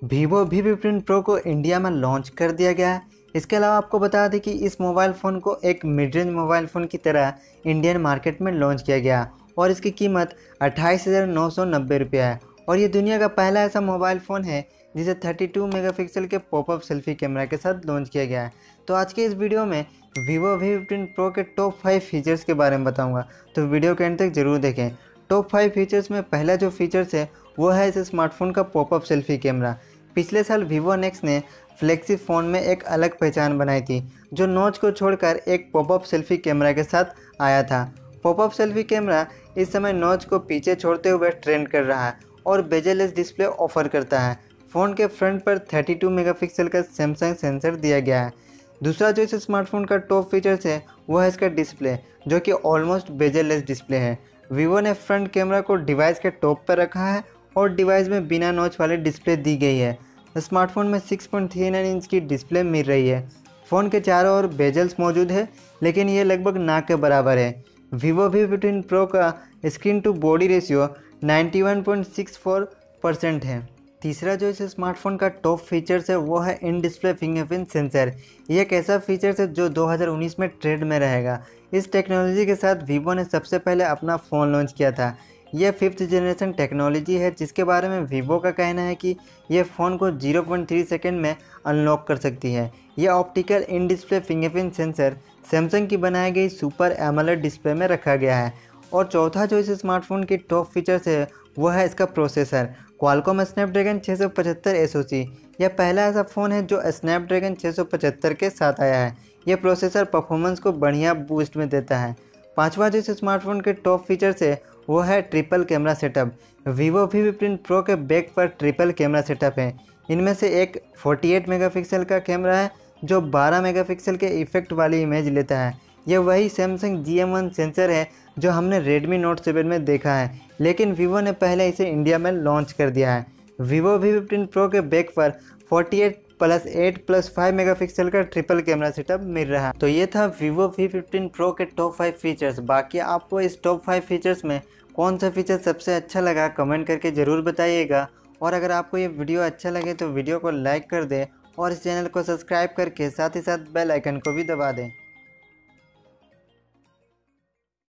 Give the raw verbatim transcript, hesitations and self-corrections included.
Vivo V fifteen Pro को India में launch कर दिया गया है। इसके अलावा आपको बता दें कि इस मोबाइल फ़ोन को एक मिड रेंज मोबाइल फ़ोन की तरह इंडियन मार्केट में लॉन्च किया गया और इसकी कीमत अट्ठाईस हज़ार नौ सौ नब्बे रुपया है और ये दुनिया का पहला ऐसा मोबाइल फ़ोन है जिसे बत्तीस मेगापिक्सल के पॉपअप सेल्फी कैमरा के साथ लॉन्च किया गया है। तो आज के इस वीडियो में Vivo वी फिफ्टीन Pro के टॉप फाइव फीचर्स के बारे में बताऊंगा, तो वीडियो के एंड तक जरूर देखें। टॉप फाइव फीचर्स में पहला जो फीचर्स है वो है इस स्मार्टफोन का पॉपअप सेल्फी कैमरा। पिछले साल Vivo नेक्स्ट ने फ्लैगशिप फ़ोन में एक अलग पहचान बनाई थी, जो नॉच को छोड़कर एक पॉपअप सेल्फी कैमरा के साथ आया था। पॉपअप सेल्फी कैमरा इस समय नॉच को पीछे छोड़ते हुए ट्रेंड कर रहा है और बेजललेस डिस्प्ले ऑफर करता है। फ़ोन के फ्रंट पर बत्तीस मेगापिक्सल का सैमसंग सेंसर दिया गया है। दूसरा जो इस स्मार्टफोन का टॉप फीचर्स है वो है इसका डिस्प्ले, जो कि ऑलमोस्ट बेजललेस डिस्प्ले है। Vivo ने फ्रंट कैमरा को डिवाइस के टॉप पर रखा है और डिवाइस में बिना नॉच वाली डिस्प्ले दी गई है। स्मार्टफोन में छह पॉइंट तीन नौ इंच की डिस्प्ले मिल रही है। फ़ोन के चारों ओर बेजल्स मौजूद है, लेकिन ये लगभग ना के बराबर है। Vivo वी फिफ्टीन Pro का स्क्रीन टू बॉडी रेशियो इक्यानवे पॉइंट छह चार परसेंट है। तीसरा जो इस स्मार्टफोन का टॉप फीचर्स है वो है इन डिस्प्ले फिंगरप्रिंट सेंसर। ये एक ऐसा फीचर्स है जो दो हज़ार उन्नीस में ट्रेंड में रहेगा। इस टेक्नोलॉजी के साथ Vivo ने सबसे पहले अपना फ़ोन लॉन्च किया था। यह फिफ्थ जनरेशन टेक्नोलॉजी है, जिसके बारे में Vivo का कहना है कि यह फ़ोन को ज़ीरो पॉइंट तीन सेकंड में अनलॉक कर सकती है। यह optical in display fingerprint sensor Samsung की बनाई गई सुपर एमोलेड डिस्प्ले में रखा गया है। और चौथा जो इस स्मार्टफोन की टॉप फीचर्स है वो है इसका प्रोसेसर। क्वालकॉम स्नैपड्रैगन छह सौ पचहत्तर एस ओ सी। यह पहला ऐसा फ़ोन है जो स्नैपड्रैगन छह सौ पचहत्तर के साथ आया है। यह प्रोसेसर परफॉर्मेंस को बढ़िया बूस्ट में देता है। पांचवा जो इस स्मार्टफोन के टॉप फीचर्स है वो है triple camera setup. Vivo V fifteen Pro के बैक पर ट्रिपल कैमरा सेटअप है। इनमें से एक अड़तालीस मेगापिक्सल का कैमरा है जो बारह मेगापिक्सल के इफेक्ट वाली इमेज लेता है। यह वही Samsung G M one sensor है जो हमने Redmi Note सेवन में देखा है, लेकिन Vivo ने पहले इसे इंडिया में लॉन्च कर दिया है। Vivo वी फिफ्टीन Pro के बैक पर अड़तालीस प्लस आठ प्लस पाँच मेगापिक्सल का ट्रिपल कैमरा सेटअप मिल रहा है। तो ये था Vivo वी फिफ्टीन Pro के टॉप फाइव फीचर्स। बाकी आपको इस टॉप फाइव फीचर्स में कौन सा फीचर सबसे अच्छा लगा कमेंट करके ज़रूर बताइएगा। और अगर आपको ये वीडियो अच्छा लगे तो वीडियो को लाइक कर दें और इस चैनल को सब्सक्राइब करके साथ ही साथ बेल आइकन को भी दबा दें।